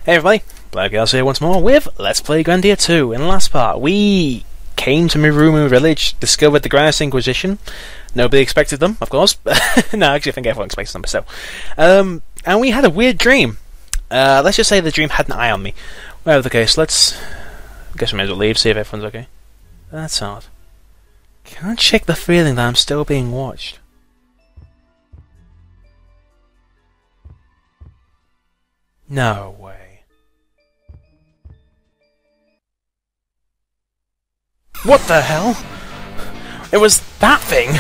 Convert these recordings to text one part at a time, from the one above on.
Hey everybody, Black Girls here once more with Let's Play Grandia 2. In the last part, we came to Mirumu village, discovered the Grand Inquisition. Nobody expected them, of course. No, actually I think everyone expected them, but still. And we had a weird dream. Let's just say the dream had an eye on me. Whatever the case, I guess we may as well leave, see if everyone's okay. That's odd. Can I check the feeling that I'm still being watched? No way. What the hell? It was that thing!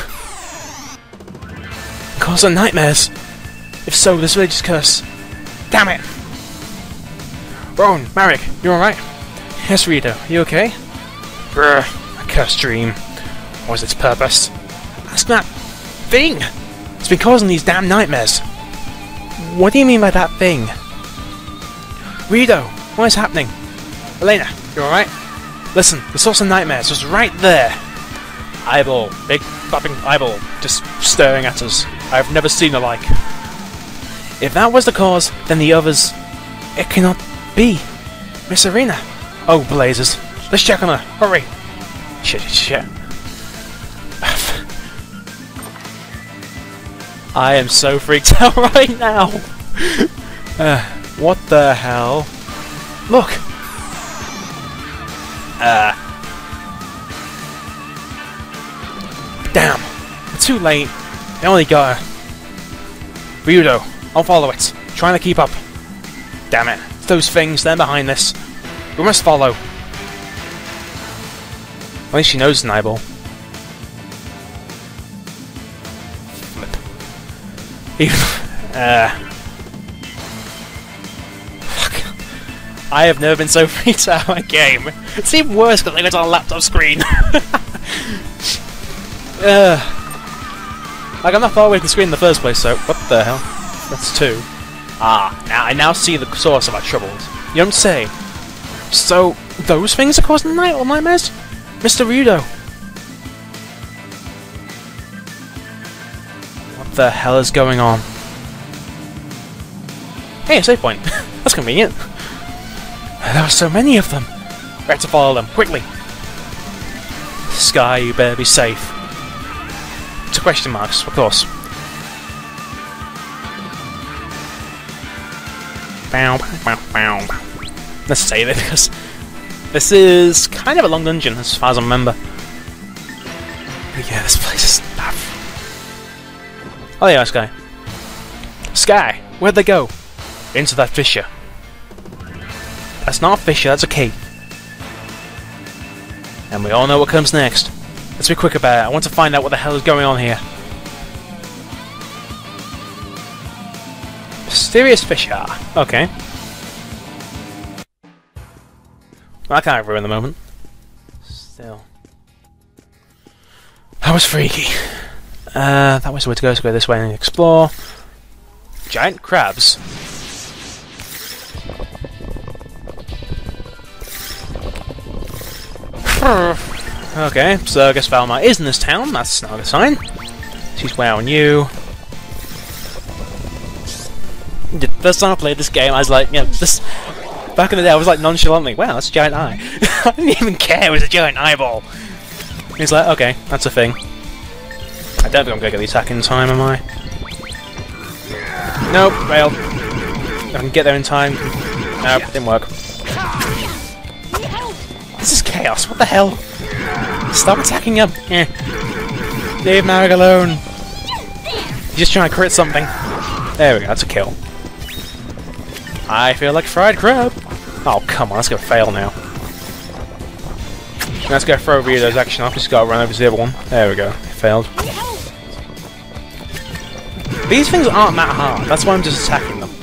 Causing nightmares! If so, this village is cursed. Damn it! Rowan, Marek, you alright? Yes, Rita, you okay? Brr, a cursed dream. What was its purpose? Ask that thing! It's been causing these damn nightmares! What do you mean by that thing? Rito, what is happening? Elena, you alright? Listen, the source of nightmares was right there! Eyeball, big flapping eyeball, just staring at us. I've never seen the like. If that was the cause, then the others... It cannot be. Miss Arena. Oh, blazes. Let's check on her. Hurry. Shit. I am so freaked out right now. What the hell? Look. Damn. We're too late. They only got her. Ryudo, I'll follow it. Trying to keep up. Damn it. It's those things, they're behind this. We must follow. At least she knows it's an eyeball. Flip. Even... Fuck. I have never been so freaked out in a game. It's even worse because it's on a laptop screen. Like, I'm not far away from the screen in the first place, so... What the hell? That's two. Now I now see the source of our troubles. You don't say. So, those things are causing nightmares? Mr. Ryudo! What the hell is going on? Hey, a save point. That's convenient. There are so many of them. We have to follow them, quickly. Sky, you better be safe. To question marks, of course. Let's save it, because this is kind of a long dungeon, as far as I remember. But yeah, this place is... Oh yeah, Sky. Sky! Where'd they go? Into that fissure. That's not a fissure, that's a key. And we all know what comes next. Let's be quick about it. I want to find out what the hell is going on here. Mysterious fissure. Okay. Well, I can't ruin the moment. Still. That was freaky. That was the way to go. So go this way and explore. Giant crabs. Okay, so I guess Valmar is in this town. That's not a sign. She's wowing you. The first time I played this game, I was like, you know, this. Back in the day, I was like nonchalantly, wow, that's a giant eye. I didn't even care it was a giant eyeball. He's like, okay, that's a thing. I don't think I'm gonna get the attack in time, am I? Nope, failed. I can get there in time. Nope, didn't work. This is chaos, what the hell? Stop attacking him! Leave Marek alone! He's just trying to crit something. There we go, that's a kill. I feel like fried crab! Oh, come on, let's go fail now. Let's go throw Rito's action off, just gotta run over to the other one. There we go, failed. These things aren't that hard, that's why I'm just attacking them.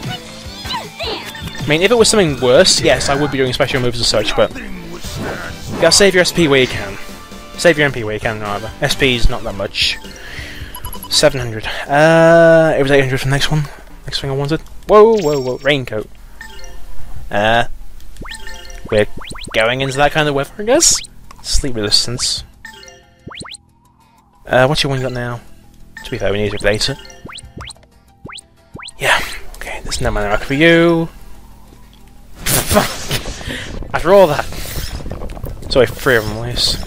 I mean, if it was something worse, yes, I would be doing special moves and such, but... You gotta save your SP where you can. Save your MP where you can, rather. SP's not that much. 700. It was 800 for the next one. Next thing I wanted. Whoa. Raincoat. We're going into that kind of weather, I guess? Sleep resistance. What's your one you got now? To be fair, we need to replace it. Yeah. Okay, there's no mana for you. After all that. So 3 of them at least.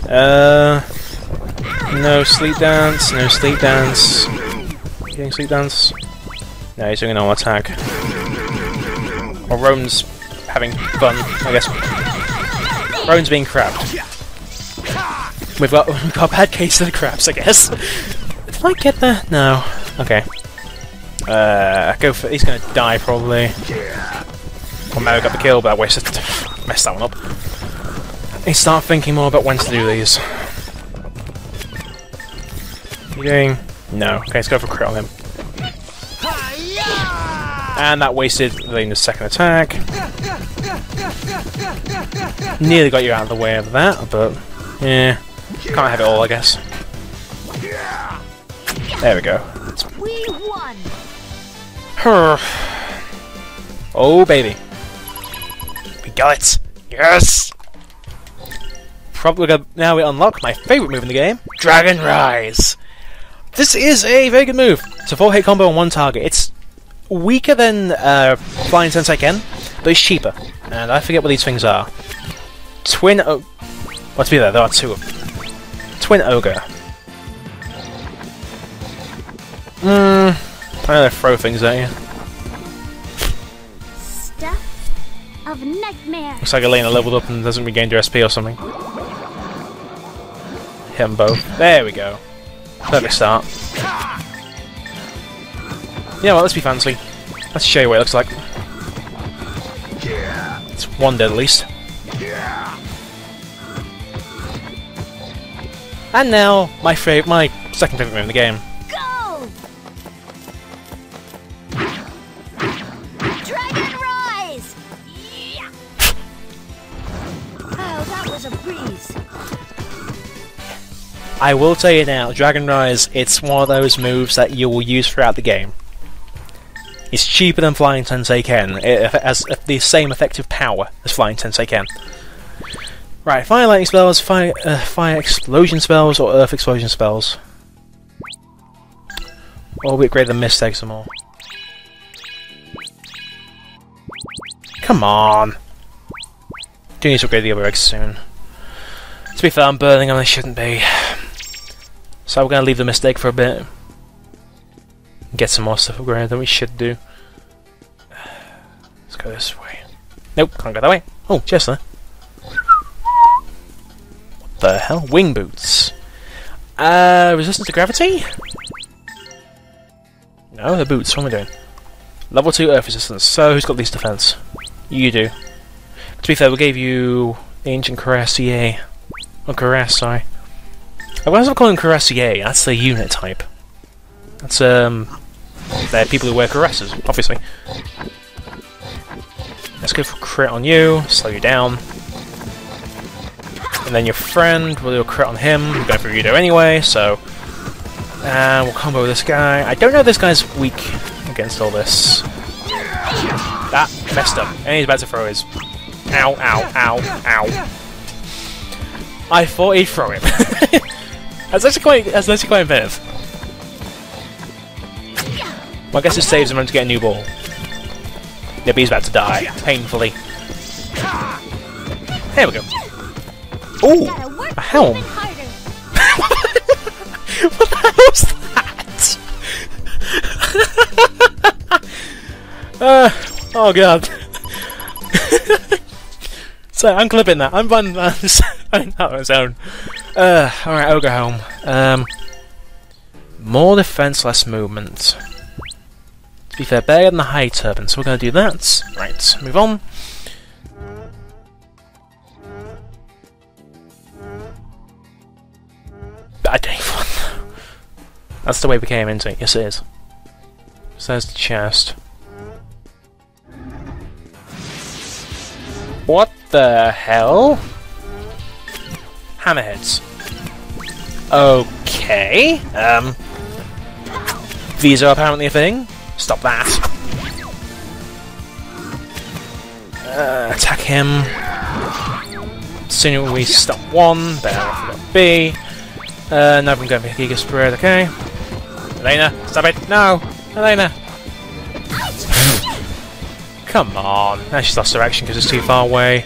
No sleep dance, no sleep dance. Getting sleep dance? No, he's doing a normal attack. Or Roan's having fun, I guess. Roan's being crabbed. We've got a bad case of the crabs, I guess. Did I get there? No. Okay. Go for. He's gonna die probably. Well, Mario got the kill, but I messed that one up. I start thinking more about when to do these. You doing? No. Okay, let's go for a crit on him. And that wasted the second attack. Nearly got you out of the way of that, but yeah, can't have it all, I guess. There we go. We won. Oh baby, we got it! Yes. Probably gonna, now we unlock my favourite move in the game, Dragon Rise. This is a very good move. It's a 4-hit combo on one target. It's weaker than Flying Sensei Ken, but it's cheaper. And I forget what these things are. Twin O... What's be there? There are 2 of them. Twin Ogre. I know they throw things at you. Stuff of nightmare. Looks like Elena leveled up and doesn't regain her SP or something. Hit them both. There we go. Perfect start. Yeah, well, let's be fancy. Let's show you what it looks like. It's 1 dead at least. And now, my second favourite move in the game. Go! Dragon Rise! Yeah. Oh, that was a breeze. I will tell you now, Dragon Rise, it's one of those moves that you will use throughout the game. It's cheaper than Flying Tensei Ken. It has the same effective power as Flying Tensei Ken. Right, fire lightning spells, fire explosion spells, or earth explosion spells. Or we upgrade the mist egg some more. Come on! Do need to upgrade the other eggs soon. To be fair, I'm burning them, they shouldn't be. So we're going to leave the mistake for a bit. Get some more stuff upgraded than we should do. Let's go this way. Nope, can't go that way. Oh, chest there. What the hell? Wing boots. Resistance to gravity? No, the boots. What am I doing? Level 2 earth resistance. So, who's got least defense? You do. To be fair, we gave you Ancient Cuirassier. Oh, Cuirass, sorry. I was calling Cuirassier. That's the unit type. That's, they're people who wear cuirasses, obviously. Let's go for crit on you, slow you down. And then your friend, will do a crit on him. We're going for Rito anyway, so... And we'll combo this guy. I don't know if this guy's weak against all this. That messed up. And he's about to throw his... Ow, ow, ow, ow. I thought he'd throw him. That's actually quite inventive. Well, I guess it saves him to get a new ball. Yeah, but he's about to die, painfully. There we go. Ooh, a helm. What the hell was that? Oh god. So I'm clipping that. I'm running that on its own. Alright, Ogre Helm. More defense, less movement. To be fair, better than the high turban, so we're going to do that. Right, move on. I don't even want that. That's the way we came into it, yes it is. So there's the chest. What the hell? Hammerheads. Okay. These are apparently a thing. Stop that. Attack him. Sooner we stop one, better off we got B. Now I'm going for Giga Spread, okay. Elena, stop it! No! Elena! Come on. Now she's lost direction because it's too far away.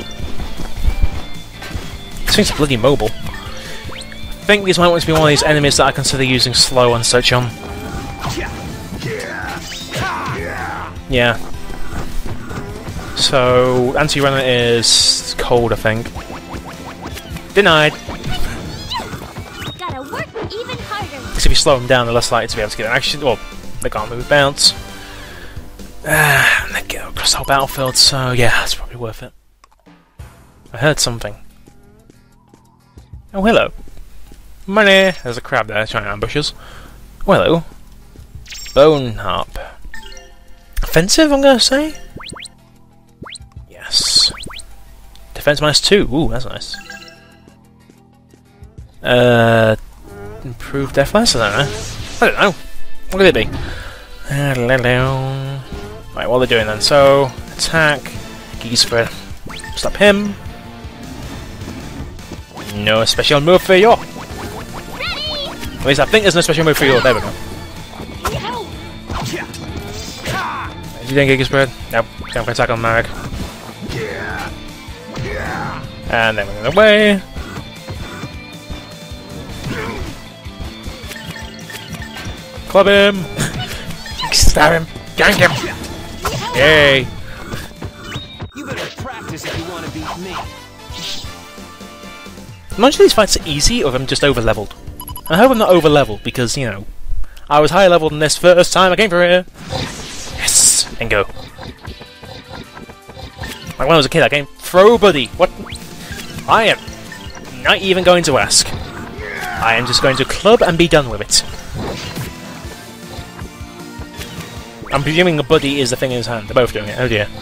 This thing's bloody mobile. I think these might want to be one of these enemies that I consider using slow and such on. Yeah. So, anti-runner is cold, I think. Denied. Gotta work even harder. Because if you slow them down, they're less likely to be able to get an action. Well, they can't move with bounce. And they go across the whole battlefield, so yeah, it's probably worth it. I heard something. Oh, hello. Money! There's a crab there trying to ambush us. Oh, hello. Bone harp. Offensive, I'm gonna say? Yes. Defense -2. Ooh, that's nice. Improved defense? I don't know. What could it be? Right, what are they doing then? So, attack. Geese spread. Stop him. No special move for you. At least I think there's no special move for you. There we go. Is he doing Giga Spread? Nope. Can't attack on Marek. And then we're away. Club him! Stab him! Gank him! Yay! You better practice if you want to beat me. Most of these fights are easy, or if I'm just over-leveled. I hope I'm not over-leveled, because, you know, I was higher leveled than this first time I came for here. Yes! And go. Like when I was a kid, I came, throw buddy! What? I am not even going to ask. I am just going to club and be done with it. I'm presuming a buddy is the thing in his hand. They're both doing it. Oh dear.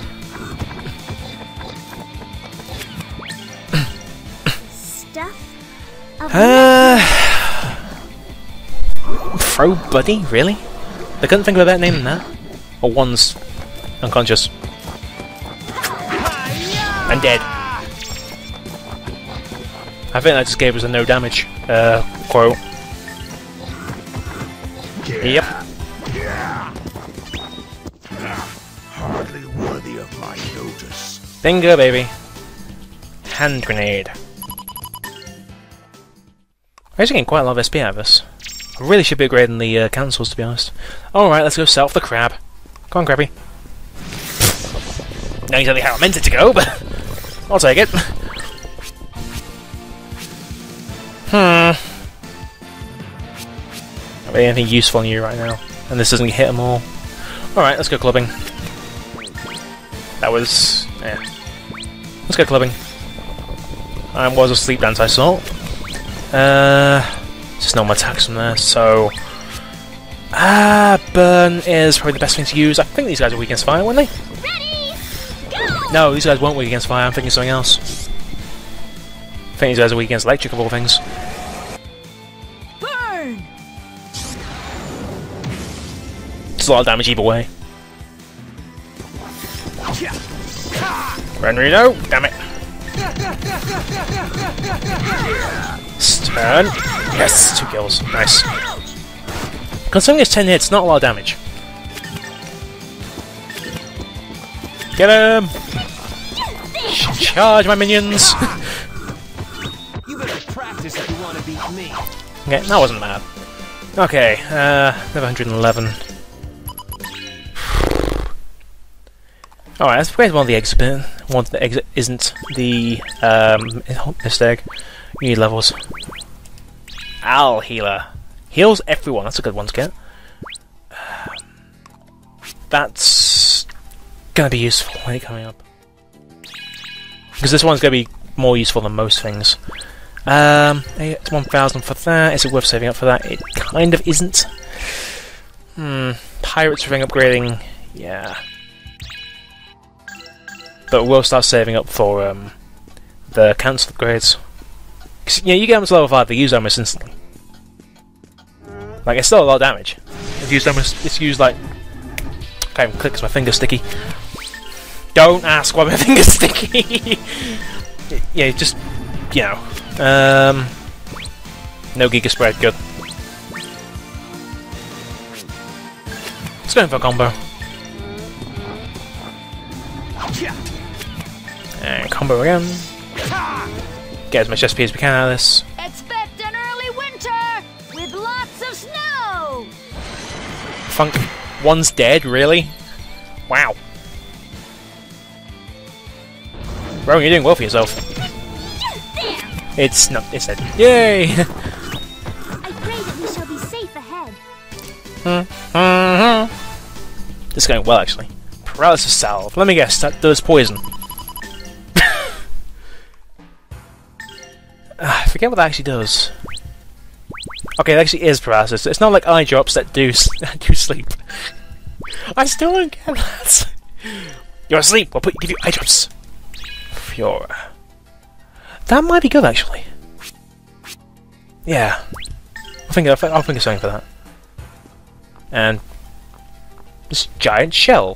Stuff of Throw buddy? Really? They couldn't think of a better name than that? Or one's unconscious. And dead. I think that just gave us a no damage quote. Yep. Hardly worthy of my notice. Bingo, baby. Hand grenade. I'm actually getting quite a lot of SP out of this. I really should be upgrading the cancels, to be honest. Alright, let's go south the crab. Come on, Krabby. Not exactly how I meant it to go, but I'll take it. Not really anything useful on you right now. And this doesn't hit them all. Alright, let's go clubbing. That was... yeah. Let's go clubbing. I was a sleep dance, I saw. Just normal attacks from there, so... burn is probably the best thing to use. I think these guys are weak against fire, weren't they? ready. Go. No, these guys weren't weak against fire, I'm thinking something else. I think these guys are weak against electric of all things. Burn. It's a lot of damage either way. Renrito, damn it. Stun. Yes, 2 kills. Nice. Considering it's 10 hits, not a lot of damage. Get him! Charge my minions! You better practice if you want to beat me. Okay, that wasn't bad. Okay, level 111. Alright, let's upgrade one of the exhibit. One of the exit isn't the mistake. You need levels. Al healer. Heals everyone, that's a good one to get. That's gonna be useful when it's coming up. Because this one's gonna be more useful than most things. It's 1,000 for that. Is it worth saving up for that? It kind of isn't. Pirates ring upgrading, yeah. But we'll start saving up for the cancel upgrades. Cause, yeah, you get them to level 5, they use almost instantly. Like, it's still a lot of damage. It's used like... I can't even click because my finger's sticky. Don't ask why my finger's sticky! Yeah, just... you know. No Giga Spread, good. Let's go in for a combo. And combo again. Get as much SP as we can out of this. Expect an early winter with lots of snow. Funk. One's dead, really? Wow. Bro, you're doing well for yourself. It's not. It's dead. Yay! I pray that we shall be safe ahead. This is going well, actually. Paralysis salve. Let me guess, that does poison. I forget what that actually does. Okay, it actually is paralysis. It's not like eye drops that do sleep. I still don't get that. You're asleep. We'll give you eye drops. Fiora. That might be good, actually. Yeah. I'll think of something for that. And this giant shell.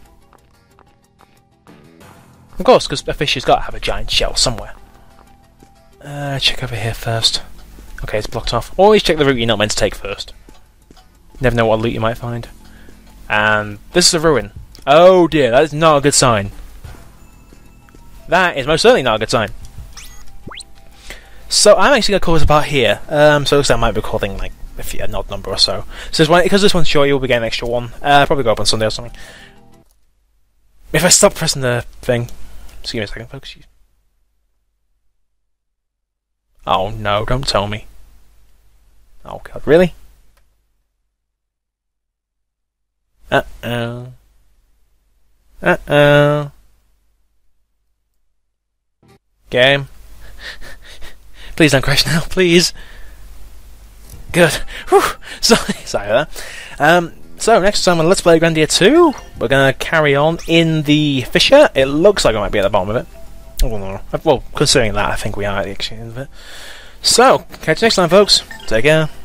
Of course, because a fish has got to have a giant shell somewhere. Check over here first. Okay, it's blocked off. Always check the route you're not meant to take first. Never know what loot you might find. And this is a ruin. Oh dear, that is not a good sign. That is most certainly not a good sign. So I'm actually going to call this about here. So it looks like I might be recording like an odd number or so. So because this one's short, you'll be getting an extra one. Probably go up on Sunday or something. If I stop pressing the thing, just give me a second, folks. Oh no! Don't tell me. Oh god, really? Uh-oh. Uh-oh. Game. Please don't crash now, please. Good. Whew. Sorry for that. So next time on Let's Play Grandia 2, we're gonna carry on in the fissure. It looks like I might be at the bottom of it. I don't know. Well, considering that, I think we are at the end of it. So, catch you next time, folks. Take care.